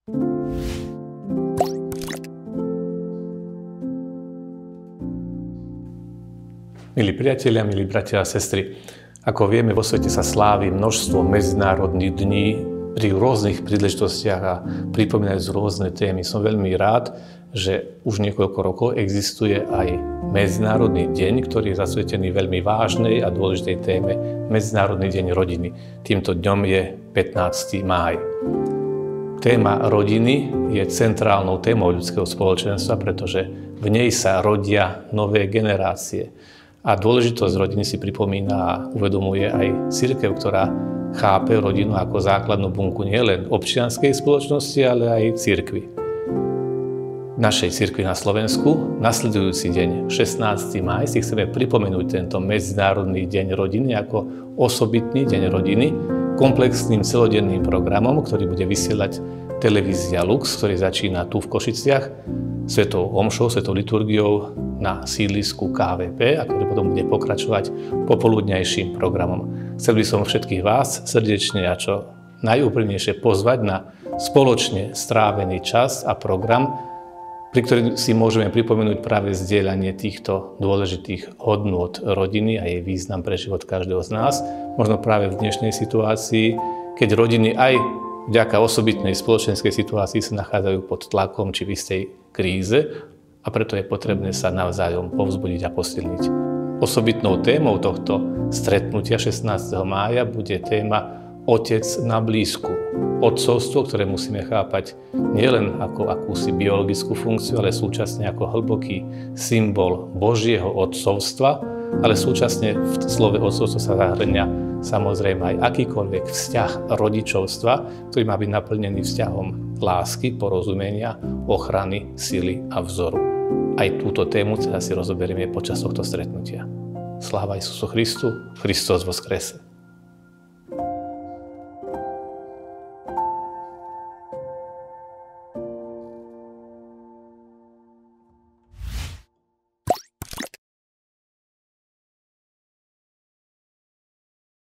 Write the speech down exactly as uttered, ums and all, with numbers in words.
Milí priatelia, milí bratia a sestry, ako vieme, vo svete sa slávi množstvo medzinárodných dní pri rôznych príležitostiach a pripomínajú rôzne témy. Som veľmi rád, že už niekoľko rokov existuje aj Medzinárodný deň, ktorý je zasvetený veľmi vážnej a dôležitej téme Medzinárodný deň rodiny. Týmto dňom je pätnásteho mája. Téma rodiny je centrálnou témou ľudského spoločenstva, pretože v nej sa rodia nové generácie. A dôležitosť rodiny si pripomína a uvedomuje aj cirkev, ktorá chápe rodinu ako základnú bunku nielen občianskej spoločnosti, ale aj cirkvi. V našej cirkvi na Slovensku nasledujúci deň, šestnásteho mája, si chceme pripomenúť tento Medzinárodný deň rodiny ako osobitný deň rodiny komplexným celodenným programom, ktorý bude vysielať televízia Lux, ktorý začína tu v Košiciach, svetou omšou, svetou liturgiou na sídlisku ká vé pé, a ktorý potom bude pokračovať popoludňajším programom. Chcel by som všetkých vás srdečne a čo najúprimnejšie pozvať na spoločne strávený čas a program, pri ktorom si môžeme pripomenúť práve zdieľanie týchto dôležitých hodnôt rodiny a jej význam pre život každého z nás. Možno práve v dnešnej situácii, keď rodiny aj vďaka osobitnej spoločenskej situácii sa nachádzajú pod tlakom či v istej kríze, a preto je potrebné sa navzájom povzbudiť a posilniť. Osobitnou témou tohto stretnutia šestnásteho mája bude téma Otec na blízku. Otcovstvo, ktoré musíme chápať nielen ako akúsi biologickú funkciu, ale súčasne ako hlboký symbol Božieho otcovstva, ale súčasne v slove otcovstvo sa zahŕňa samozrejme aj akýkoľvek vzťah rodičovstva, ktorý má byť naplnený vzťahom lásky, porozumenia, ochrany, sily a vzoru. Aj túto tému sa si rozoberieme počas tohto stretnutia. Sláva Isusu Christu, Kristus voskrese.